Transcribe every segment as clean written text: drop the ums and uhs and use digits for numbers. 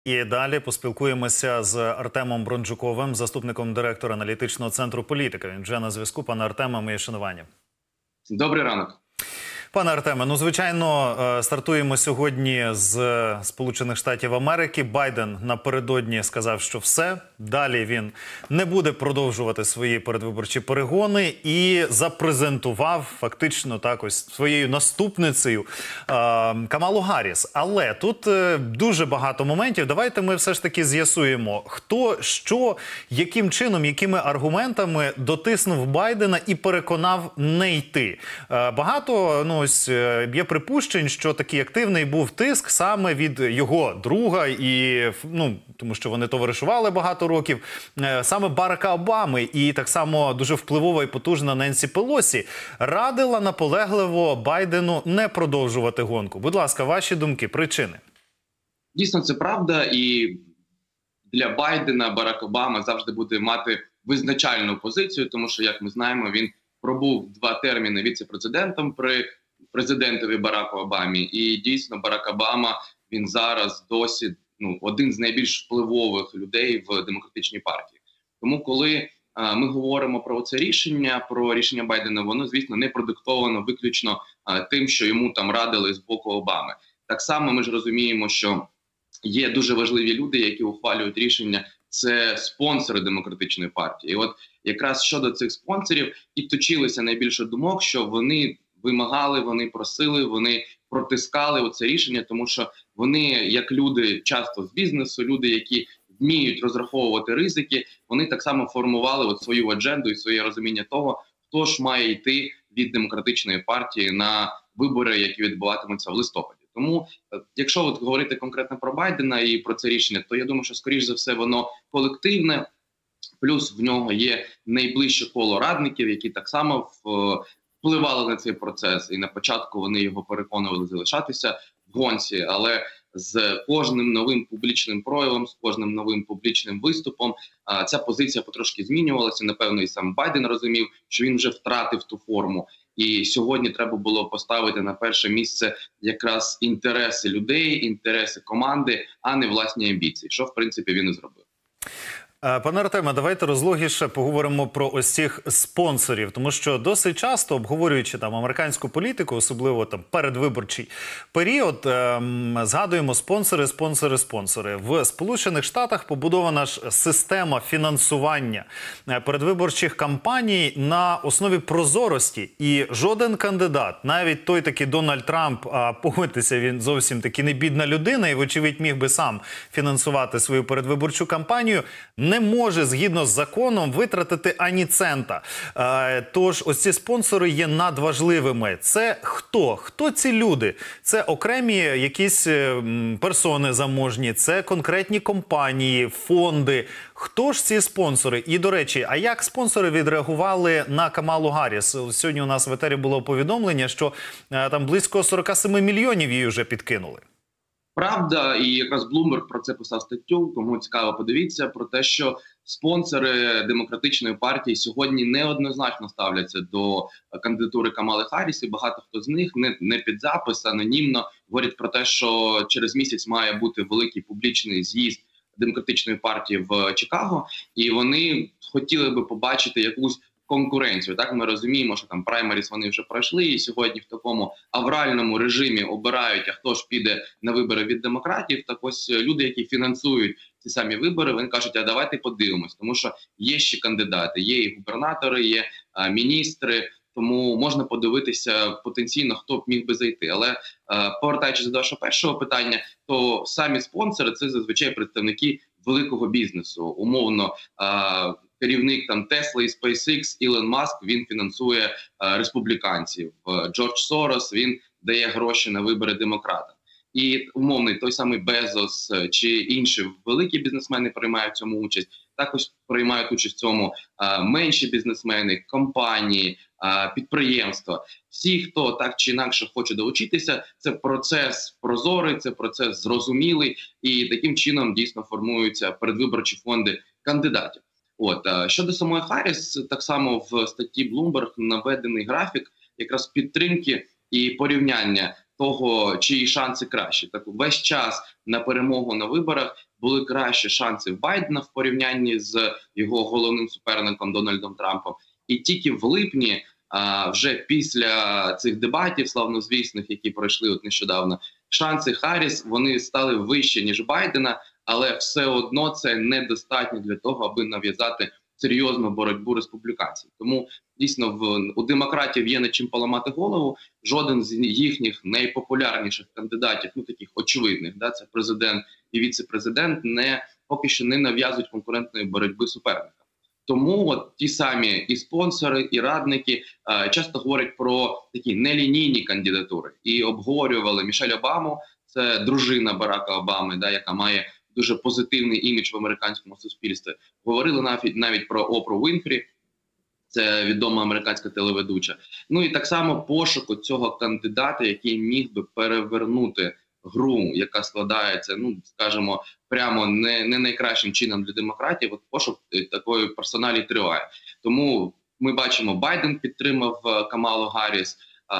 І далі поспілкуємося з Артемом Бронджуковим, заступником директора аналітичного центру «Політика». Він вже на зв'язку. Пане Артеме, моє шанування. Добрий ранок. Пане Артеме, ну, звичайно, стартуємо сьогодні з Сполучених Штатів Америки. Байден напередодні сказав, що все. Далі він не буде продовжувати свої передвиборчі перегони і запрезентував фактично так ось своєю наступницею Камалу Гарріс. Але тут дуже багато моментів. Давайте ми все ж таки з'ясуємо, хто, що, яким чином, якими аргументами дотиснув Байдена і переконав не йти. Багато, ось є припущень, що такий активний був тиск саме від його друга, і, тому що вони товаришували багато років, саме Барака Обами, і так само дуже впливова і потужна Ненсі Пелосі радила наполегливо Байдену не продовжувати гонку. Будь ласка, ваші думки, причини. Дійсно, це правда, і для Байдена Барак Обама завжди буде мати визначальну позицію, тому що, як ми знаємо, він пробув 2 терміни віце-президентом при президентові Бараку Обамі. І дійсно Барак Обама, він зараз досі один з найбільш впливових людей в демократичній партії. Тому коли ми говоримо про це рішення, про рішення Байдена, воно, звісно, не продиктовано виключно тим, що йому там радили з боку Обами. Так само ми ж розуміємо, що є дуже важливі люди, які ухвалюють рішення, це спонсори демократичної партії. І от якраз щодо цих спонсорів і точилося найбільше думок, що вони вимагали, вони просили, вони протискали оце рішення, тому що вони, як люди часто з бізнесу, люди, які вміють розраховувати ризики, вони так само формували свою адженду і своє розуміння того, хто ж має йти від демократичної партії на вибори, які відбуватимуться в листопаді. Тому, якщо говорити конкретно про Байдена і про це рішення, то я думаю, що, скоріш за все, воно колективне, плюс в нього є найближче коло радників, які так само впливали на цей процес, і на початку вони його переконували залишатися в гонці, але з кожним новим публічним проявом, з кожним новим публічним виступом ця позиція потрошки змінювалася. Напевно, і сам Байден розумів, що він вже втратив ту форму. І сьогодні треба було поставити на перше місце якраз інтереси людей, інтереси команди, а не власні амбіції, що, в принципі, він і зробив. Пане Артеме, давайте розлогіше поговоримо про ось цих спонсорів, тому що досить часто, обговорюючи там американську політику, особливо там передвиборчий період, згадуємо спонсори. В Сполучених Штатах побудована ж система фінансування передвиборчих кампаній на основі прозорості, і жоден кандидат, навіть той такий Дональд Трамп, погодьтеся, він зовсім таки не бідна людина і, вочевидь, міг би сам фінансувати свою передвиборчу кампанію, не може, згідно з законом, витратити ані цента. Тож, ось ці спонсори є надважливими. Це хто? Хто ці люди? Це окремі якісь персони заможні, це конкретні компанії, фонди. Хто ж ці спонсори? І, до речі, а як спонсори відреагували на Камалу Гарріс? Сьогодні у нас в етері було повідомлення, що там близько 47 мільйонів її вже підкинули. Правда, і якраз Bloomberg про це писав статтю, кому цікаво, подивіться, про те, що спонсори демократичної партії сьогодні неоднозначно ставляться до кандидатури Камали Харріс, і багато хто з них не під запис, анонімно говорять про те, що через місяць має бути великий публічний з'їзд демократичної партії в Чикаго, і вони хотіли би побачити якусь конкуренцію. Так, ми розуміємо, що там праймеріс вони вже пройшли, і сьогодні в такому авральному режимі обирають, а хто ж піде на вибори від демократів. Так ось люди, які фінансують ці самі вибори, вони кажуть, а давайте подивимось, тому що є ще кандидати, є і губернатори, є міністри, тому можна подивитися потенційно, хто б міг би зайти. Але повертаючись до вашого першого питання, то самі спонсори – це зазвичай представники великого бізнесу. Умовно, керівник там Tesla і SpaceX Ілон Маск, він фінансує республіканців. Джордж Сорос, він дає гроші на вибори демократам. І умовний той самий Безос чи інші великі бізнесмени приймають в цьому участь. Також приймають участь в цьому менші бізнесмени, компанії, підприємства. Всі, хто так чи інакше хоче долучитися, це процес прозорий, це процес зрозумілий, і таким чином дійсно формуються передвиборчі фонди кандидатів. Щодо самої Харріс, так само в статті Bloomberg наведений графік якраз підтримки і порівняння того, чиї шанси кращі. Так весь час на перемогу на виборах були кращі шанси в Байдена в порівнянні з його головним суперником Дональдом Трампом. І тільки в липні, вже після цих дебатів славнозвісних, які пройшли от нещодавно, шанси Харріс, вони стали вищі, ніж Байдена, але все одно це недостатньо для того, аби нав'язати серйозну боротьбу республіканців. Тому дійсно у демократів є над чим поламати голову. Жоден з їхніх найпопулярніших кандидатів, ну таких очевидних, да, це президент і віце-президент, поки що не нав'язують конкурентної боротьби суперника. Тому от ті самі і спонсори, і радники часто говорять про такі нелінійні кандидатури. І обговорювали Мішель Обаму, це дружина Барака Обами, да, яка має дуже позитивний імідж в американському суспільстві. Говорили навіть про Опру Уінфрі, це відома американська телеведуча. Ну і так само пошуку цього кандидата, який міг би перевернути гру, яка складається, ну скажімо, прямо не найкращим чином для демократів. От пошук такої персоналі триває. Тому ми бачимо, Байден підтримав Камалу Гарріс,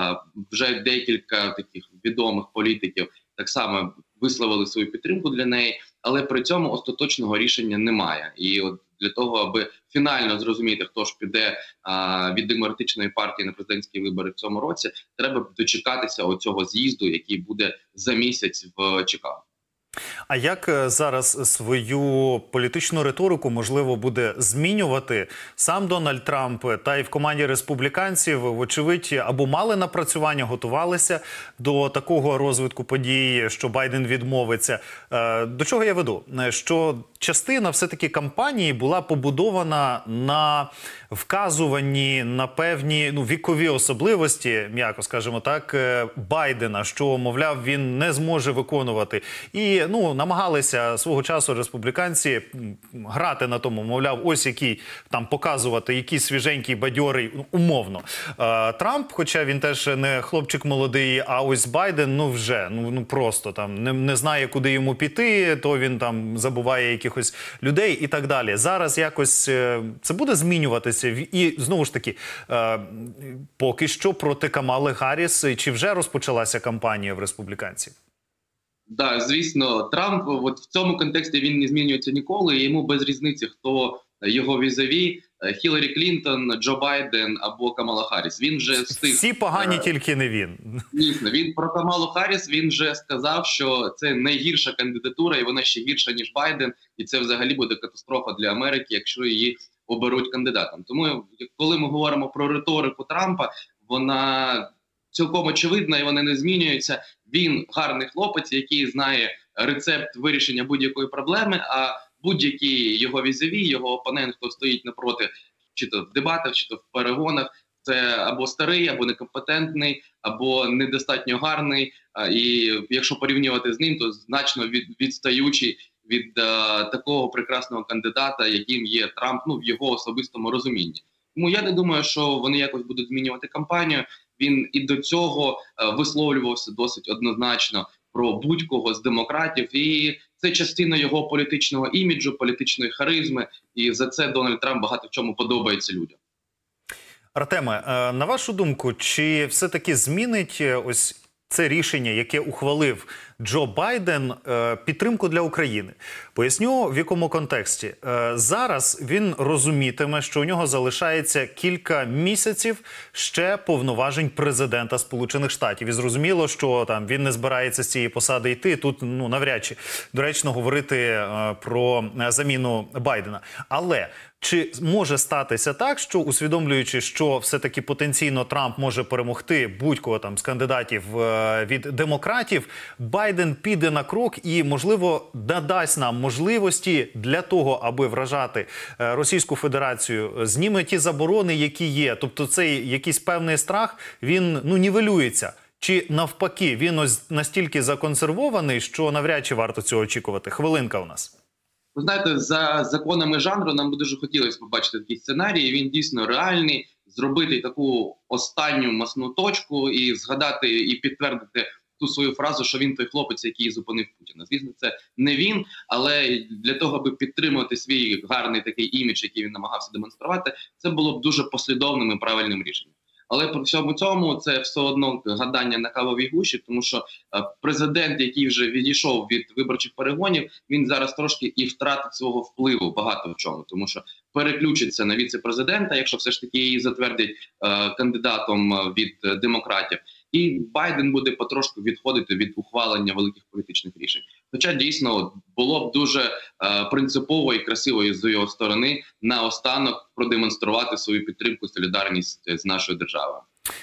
вже декілька таких відомих політиків так само висловили свою підтримку для неї, але при цьому остаточного рішення немає. І от для того, аби фінально зрозуміти, хто ж піде від демократичної партії на президентські вибори в цьому році, треба дочекатися оцього з'їзду, який буде за місяць в Чикаго. А як зараз свою політичну риторику, можливо, буде змінювати сам Дональд Трамп, та й в команді республіканців, вочевидь, або мали напрацювання, готувалися до такого розвитку подій, що Байден відмовиться. До чого я веду? Що частина все-таки кампанії була побудована на вказуванні на певні вікові особливості, м'яко скажімо так, Байдена, що, мовляв, він не зможе виконувати. І намагалися свого часу республіканці грати на тому, мовляв, ось який там показувати, який свіженький, бадьорий, умовно. Трамп, хоча він теж не хлопчик молодий, а ось Байден, вже, просто там не знає, куди йому піти, то він там забуває якихось людей і так далі. Зараз якось це буде змінюватися. І, знову ж таки, поки що проти Камали Гарріс, чи вже розпочалася кампанія в республіканців? Так, звісно, Трамп от в цьому контексті він не змінюється ніколи, і йому без різниці, хто його візаві, Хіларі Клінтон, Джо Байден або Камала Харріс. Він вже встиг... Всі погані, тільки не він. Дійсно, він про Камалу Харріс, він вже сказав, що це найгірша кандидатура, і вона ще гірша, ніж Байден, і це взагалі буде катастрофа для Америки, якщо її оберуть кандидатом. Тому, коли ми говоримо про риторику Трампа, вона цілком очевидна і вона не змінюється. Він гарний хлопець, який знає рецепт вирішення будь-якої проблеми, а будь-який його візаві, його опонент, хто стоїть напроти, чи то в дебатах, чи то в перегонах, це або старий, або некомпетентний, або недостатньо гарний. І якщо порівнювати з ним, то значно відстаючий від такого прекрасного кандидата, яким є Трамп, в його особистому розумінні. Тому я не думаю, що вони якось будуть змінювати кампанію. Він і до цього висловлювався досить однозначно про будь-кого з демократів. І це частина його політичного іміджу, політичної харизми. І за це Дональд Трамп багато в чому подобається людям. Артеме, на вашу думку, чи все-таки змінить ось це рішення, яке ухвалив Джо Байден, підтримку для України? Поясню, в якому контексті. Зараз він розумітиме, що у нього залишається кілька місяців ще повноважень президента Сполучених Штатів. І зрозуміло, що там він не збирається з цієї посади йти. Тут навряд чи доречно говорити про заміну Байдена. Але чи може статися так, що, усвідомлюючи, що все-таки потенційно Трамп може перемогти будь-кого там з кандидатів від демократів, Байден піде на крок і, можливо, надасть нам можливості для того, аби вражати Російську Федерацію, зніме ті заборони, які є. Тобто цей якийсь певний страх, він нівелюється. Чи навпаки, він ось настільки законсервований, що навряд чи варто цього очікувати? Хвилинка у нас. Ви знаєте, за законами жанру нам би дуже хотілося побачити такий сценарій, і він дійсно реальний, зробити таку останню масну точку і згадати і підтвердити ту свою фразу, що він той хлопець, який зупинив Путіна. Звісно, це не він, але для того, аби підтримувати свій гарний такий імідж, який він намагався демонструвати, це було б дуже послідовним і правильним рішенням. Але при всьому цьому це все одно гадання на кавовій гущі, тому що президент, який вже відійшов від виборчих перегонів, він зараз трошки і втратить свого впливу багато в чому, тому що переключиться на віце-президента, якщо все ж таки її затвердять кандидатом від демократів. І Байден буде потрошку відходити від ухвалення великих політичних рішень. Хоча дійсно було б дуже принципово і красиво з його сторони наостанок продемонструвати свою підтримку, солідарність з нашою державою.